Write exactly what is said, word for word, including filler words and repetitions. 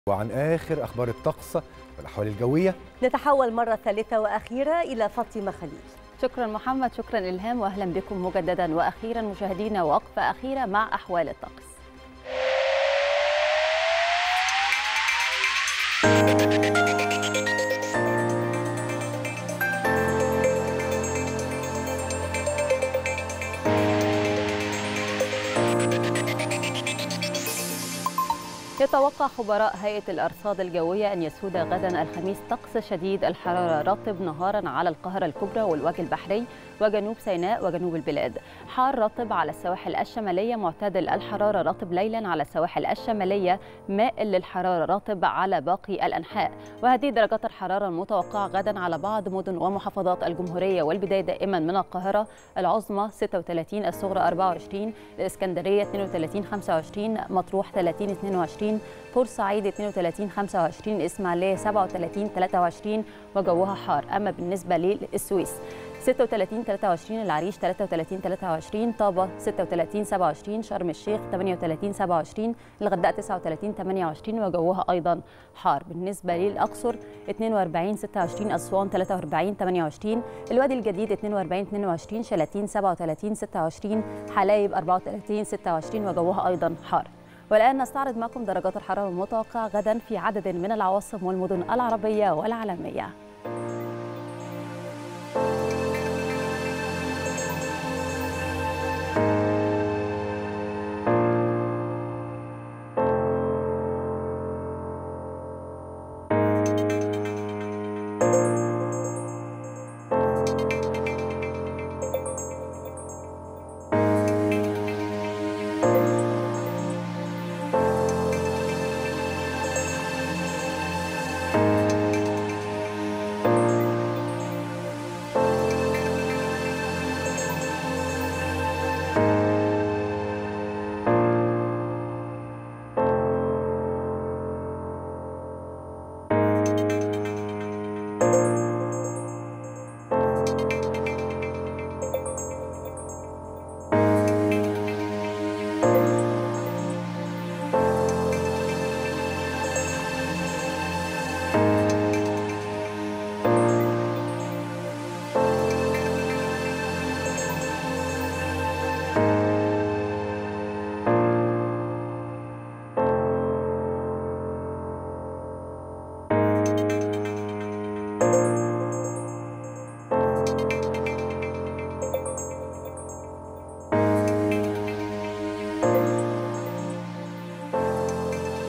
وعن آخر أخبار الطقس والأحوال الجوية. نتحول مرة ثالثة وأخيرة إلى فاطمة خليل. شكرا محمد، شكرا إلهام، وأهلا بكم مجددا وأخيرا مشاهدينا، وقفة أخيرة مع أحوال الطقس. يتوقع خبراء هيئة الأرصاد الجوية أن يسود غدا الخميس طقس شديد الحرارة رطب نهارا على القاهرة الكبرى والوجه البحري وجنوب سيناء وجنوب البلاد، حار رطب على السواحل الشمالية، معتدل الحرارة رطب ليلا على السواحل الشمالية، مائل للحرارة رطب على باقي الأنحاء. وهذه درجات الحرارة المتوقعة غدا على بعض مدن ومحافظات الجمهورية، والبداية دائما من القاهرة: العظمى ستة وثلاثين، الصغرى أربعة وعشرين، الإسكندرية اثنين وثلاثين خمسة وعشرين، مطروح ثلاثين اثنين وعشرين، بورسعيد اثنين وثلاثين خمسة وعشرين، الإسماعيلية سبعة وثلاثين ثلاثة وعشرين وجوها حار. أما بالنسبة للسويس ستة وثلاثين ثلاثة وعشرين، العريش ثلاثة وثلاثين ثلاثة وعشرين، طابة ستة وثلاثين سبعة وعشرين، شرم الشيخ ثمانية وثلاثين سبعة وعشرين، الغردقة تسعة وثلاثين ثمانية وعشرين وجوها أيضا حار. بالنسبة للأقصر اثنين وأربعين ستة وعشرين، أسوان ثلاثة وأربعين ثمانية وعشرين، الوادي الجديد اثنين وأربعين اثنين وعشرين، شلاتين سبعة وثلاثين ستة وعشرين، حلايب أربعة وثلاثين ستة وعشرين وجوها أيضا حار. والآن نستعرض معكم درجات الحرارة المتوقعة غدا في عدد من العواصم والمدن العربية والعالمية.